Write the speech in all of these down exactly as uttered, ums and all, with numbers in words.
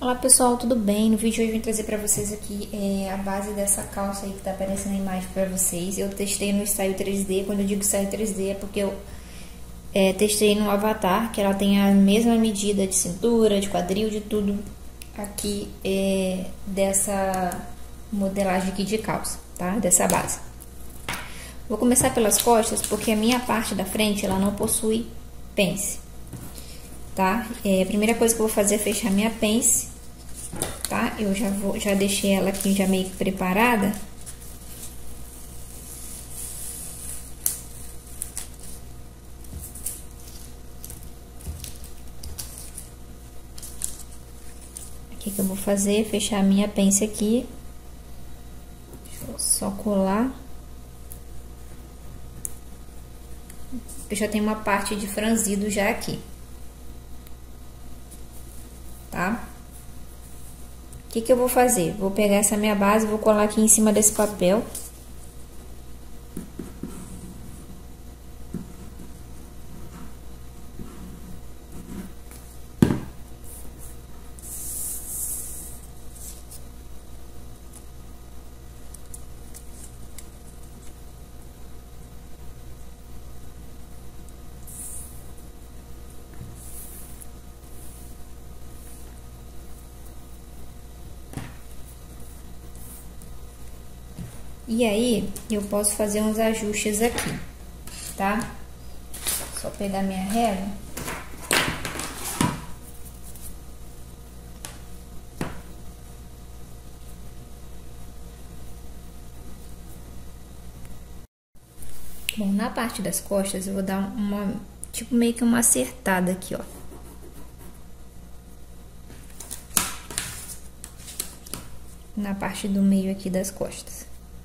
Olá pessoal, tudo bem? No vídeo de hoje eu vim trazer pra vocês aqui é, a base dessa calça aí que tá aparecendo na imagem pra vocês. Eu testei no Style três D, quando eu digo Style três D é porque eu é, testei no Avatar, que ela tem a mesma medida de cintura, de quadril, de tudo aqui é, dessa modelagem aqui de calça, tá? Dessa base. Vou começar pelas costas, porque a minha parte da frente ela não possui pence. Tá? É, a primeira coisa que eu vou fazer é fechar minha pence, tá? Eu já vou, já deixei ela aqui já meio que preparada. O que que eu vou fazer? Fechar a minha pence aqui. Deixa eu só colar. Eu já tenho uma parte de franzido já aqui. Tá? O que que eu vou fazer? Vou pegar essa minha base e vou colar aqui em cima desse papel. E aí, eu posso fazer uns ajustes aqui, tá? Só pegar minha régua. Bom, na parte das costas eu vou dar uma, tipo meio que uma acertada aqui, ó. Na parte do meio aqui das costas.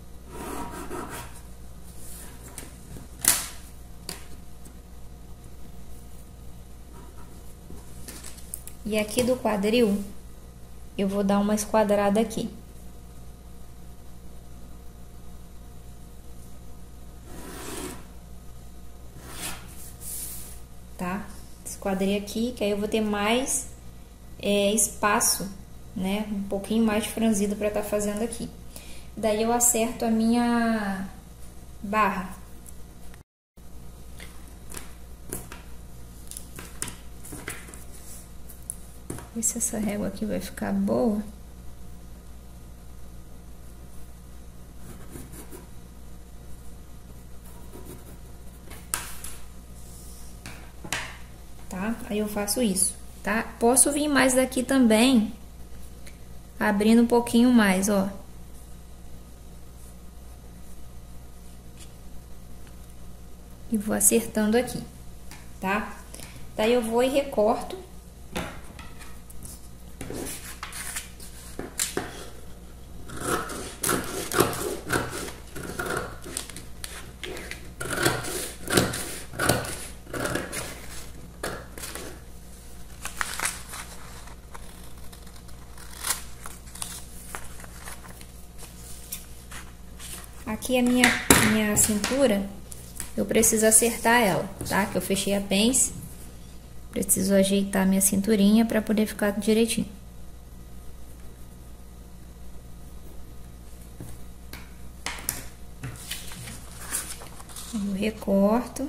E aqui do quadril, eu vou dar uma esquadrada aqui. Tá? Esquadrei aqui, que aí eu vou ter mais é, espaço, né? Um pouquinho mais de franzido para estar fazendo aqui. Daí eu acerto a minha barra. Ver se essa régua aqui vai ficar boa. Tá? Aí eu faço isso, tá? Posso vir mais daqui também, abrindo um pouquinho mais, ó. E vou acertando aqui, tá? Daí eu vou e recorto. Aqui a minha, minha cintura, eu preciso acertar ela, tá? Que eu fechei a pence, preciso ajeitar minha cinturinha para poder ficar direitinho. Eu recorto.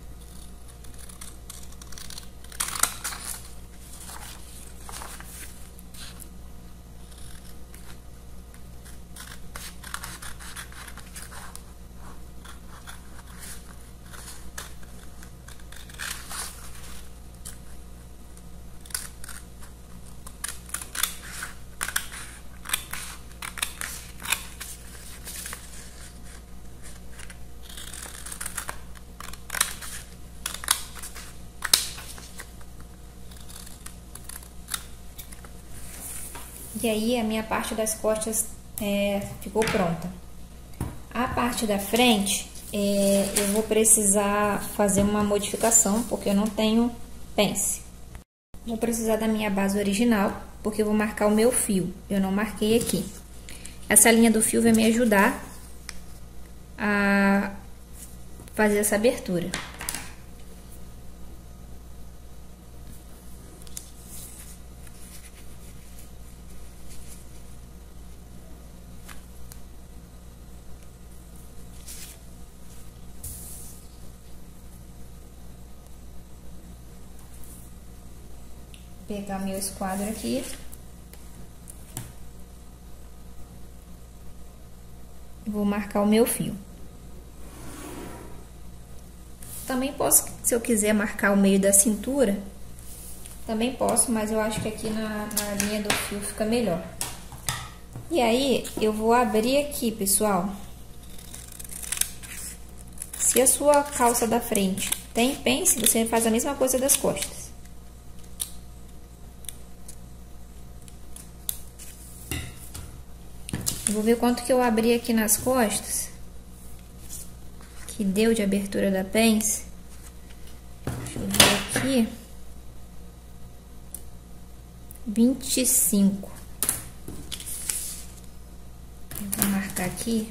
E aí a minha parte das costas é, ficou pronta. A parte da frente, é, eu vou precisar fazer uma modificação, porque eu não tenho pence. Vou precisar da minha base original, porque eu vou marcar o meu fio. Eu não marquei aqui. Essa linha do fio vai me ajudar a fazer essa abertura. pegar meu esquadro aqui. Vou marcar o meu fio. Também posso, se eu quiser marcar o meio da cintura, também posso, mas eu acho que aqui na, na linha do fio fica melhor. E aí, eu vou abrir aqui, pessoal. Se a sua calça da frente tem pence, você faz a mesma coisa das costas. Eu vou ver quanto que eu abri aqui nas costas, que deu de abertura da pence. Deixa eu ver aqui. vinte e cinco. Eu vou marcar aqui.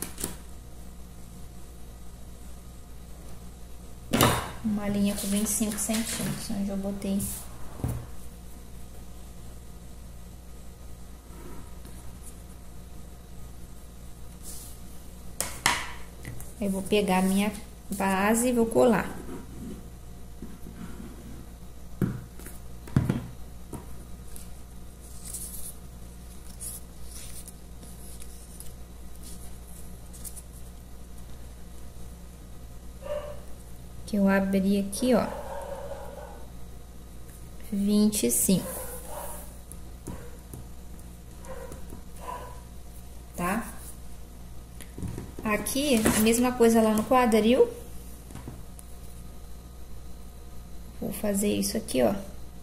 Uma linha com vinte e cinco centímetros, onde eu botei. Eu vou pegar a minha base e vou colar. Que eu abri aqui, ó, vinte e cinco, tá? Aqui, a mesma coisa lá no quadril. Vou fazer isso aqui, ó.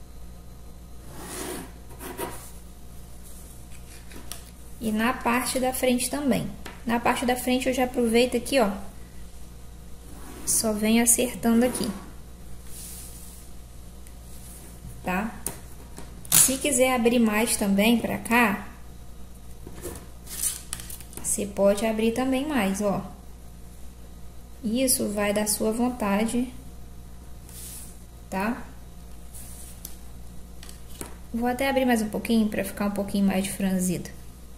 E na parte da frente também. Na parte da frente eu já aproveito aqui, ó. Só venho acertando aqui. Tá? Se quiser abrir mais também pra cá, você pode abrir também mais, ó. Isso vai da sua vontade, tá? Vou até abrir mais um pouquinho pra ficar um pouquinho mais de franzido.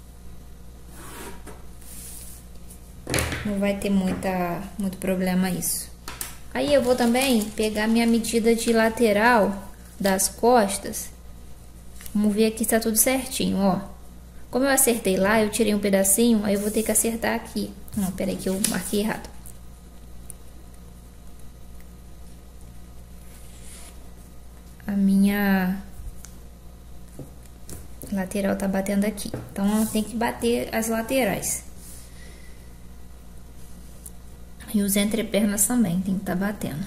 Não vai ter muita, muito problema isso. Aí eu vou também pegar minha medida de lateral das costas. Vamos ver aqui se tá tudo certinho, ó. Como eu acertei lá, eu tirei um pedacinho, aí eu vou ter que acertar aqui. Não, peraí que eu marquei errado. A minha lateral tá batendo aqui. Então, tem que bater as laterais. E os entrepernas também tem que estar batendo.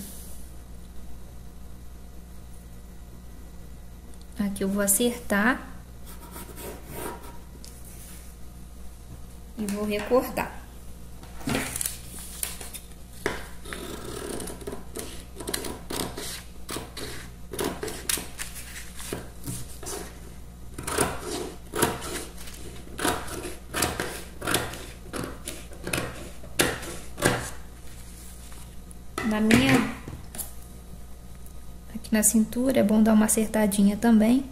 Aqui eu vou acertar. E vou recortar. Na minha... Aqui na cintura é bom dar uma acertadinha também.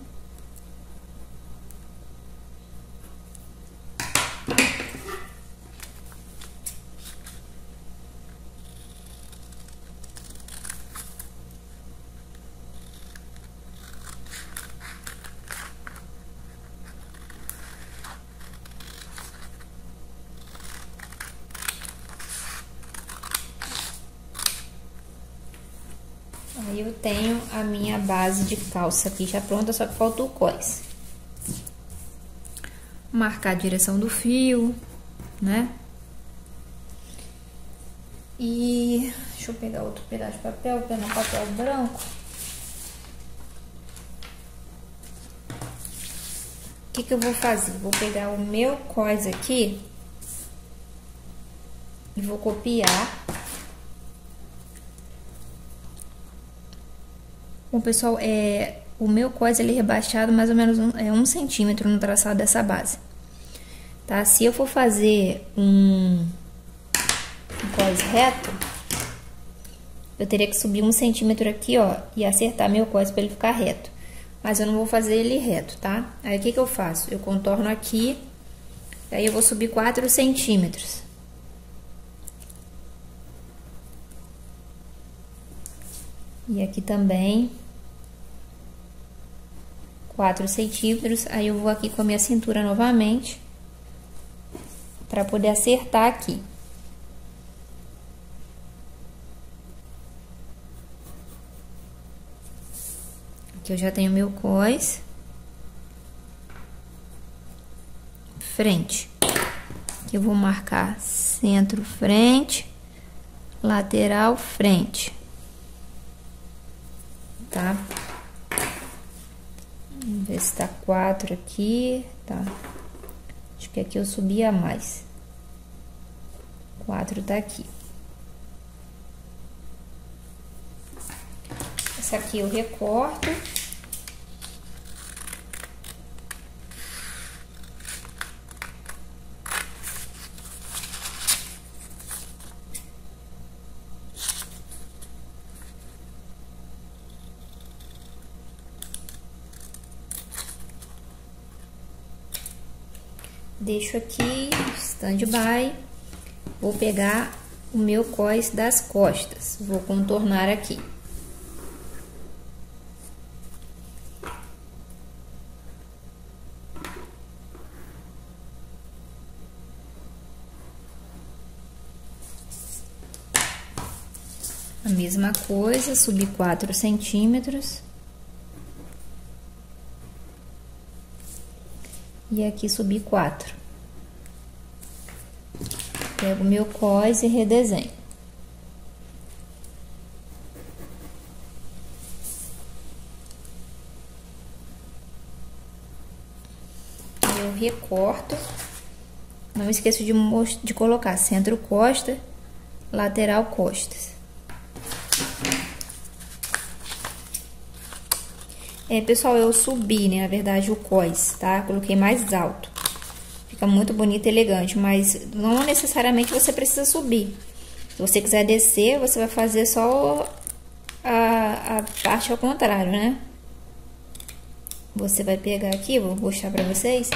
Aí eu tenho a minha base de calça aqui já pronta, só que falta o cós. Marcar a direção do fio, né? E deixa eu pegar outro pedaço de papel, pegar um papel branco. O que que eu vou fazer? Vou pegar o meu cós aqui e vou copiar. Bom, pessoal, é, o meu cós ele é rebaixado mais ou menos um, é, um centímetro no traçado dessa base, tá? Se eu for fazer um, um cós reto, eu teria que subir um centímetro aqui, ó, e acertar meu cós para ele ficar reto. Mas eu não vou fazer ele reto, tá? Aí o que que eu faço? Eu contorno aqui, aí eu vou subir quatro centímetros. E aqui também. quatro centímetros. Aí eu vou aqui com a minha cintura novamente, para poder acertar aqui. Aqui eu já tenho meu cós. Frente. Aqui eu vou marcar centro, frente, lateral, frente. Tá? Vamos ver se tá quatro aqui, tá? Acho que aqui eu subi a mais. Quatro tá aqui. Essa aqui eu recorto. Deixo aqui, stand-by. Vou pegar o meu cós das costas. Vou contornar aqui. A mesma coisa, subir quatro centímetros. E aqui subir quatro. Pego o meu cós e redesenho. Eu recorto. Não esqueço de, de colocar centro costa, lateral costas. É, pessoal, eu subi, né, na verdade, o cós, tá? Coloquei mais alto. Fica muito bonito e elegante, mas não necessariamente você precisa subir. Se você quiser descer, você vai fazer só a, a parte ao contrário, né? Você vai pegar aqui, vou mostrar pra vocês.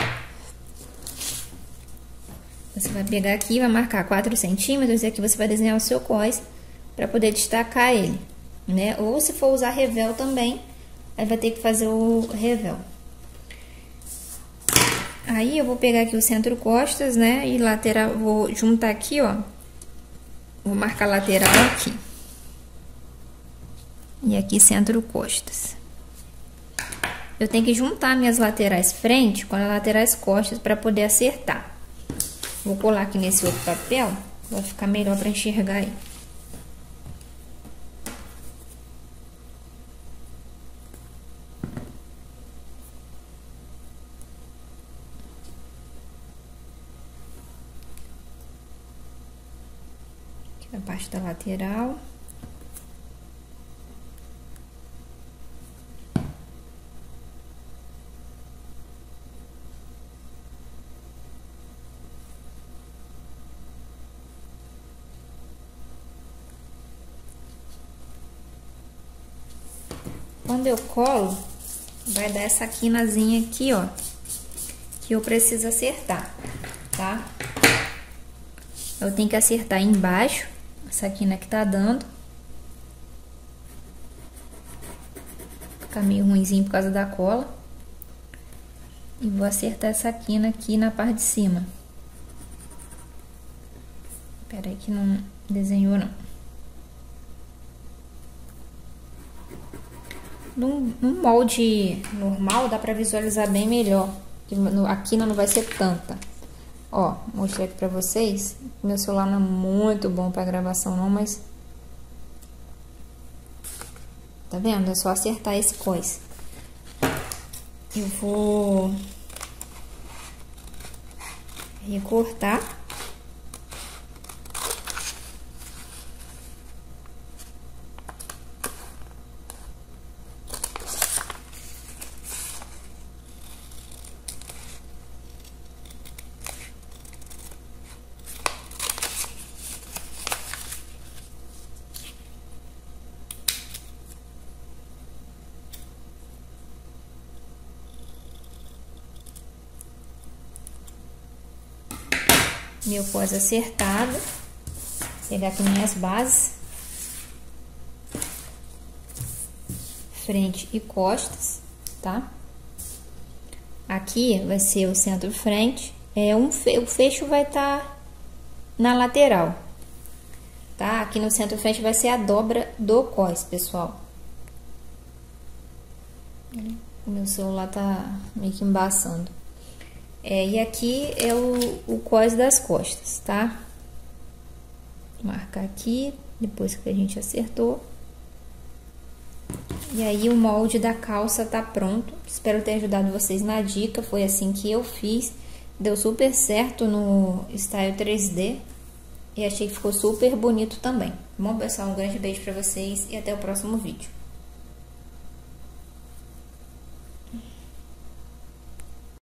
Você vai pegar aqui, vai marcar quatro centímetros e aqui você vai desenhar o seu cós pra poder destacar ele, né? Ou se for usar revel também, aí vai ter que fazer o revel. Aí eu vou pegar aqui o centro costas, né? E lateral, vou juntar aqui, ó. Vou marcar lateral aqui. E aqui centro costas. Eu tenho que juntar minhas laterais frente com as laterais costas para poder acertar. Vou colar aqui nesse outro papel, vai ficar melhor para enxergar aí. A parte da lateral. Quando eu colo, vai dar essa quinazinha aqui, ó, que eu preciso acertar, tá? Eu tenho que acertar embaixo. Essa quina que tá dando. Fica meio ruimzinho por causa da cola. E vou acertar essa quina aqui na parte de cima. Espera aí que não desenhou não. Num, num molde normal dá pra visualizar bem melhor. A quina não vai ser tanta. Ó, mostrei aqui pra vocês. Meu celular não é muito bom pra gravação não, mas... Tá vendo? É só acertar esse cós. Eu vou... recortar. Meu cós acertado. Vou pegar aqui minhas bases. Frente e costas, tá? Aqui vai ser o centro-frente. É um fe o fecho vai estar tá na lateral, tá? Aqui no centro-frente vai ser a dobra do cós, pessoal. O meu celular tá meio que embaçando. É, e aqui é o, o cós das costas, tá? Marcar aqui, depois que a gente acertou. E aí o molde da calça tá pronto. Espero ter ajudado vocês na dica. Foi assim que eu fiz. Deu super certo no Style três D. E achei que ficou super bonito também. Bom, pessoal, um grande beijo pra vocês e até o próximo vídeo.